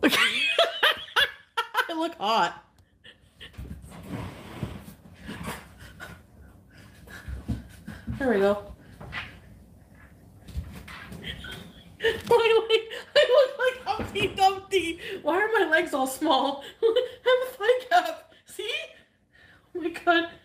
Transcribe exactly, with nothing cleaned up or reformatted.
Okay. I look hot. There we go. I look like Humpty Dumpty. Why are my legs all small? I have a thigh gap. See? Oh my god.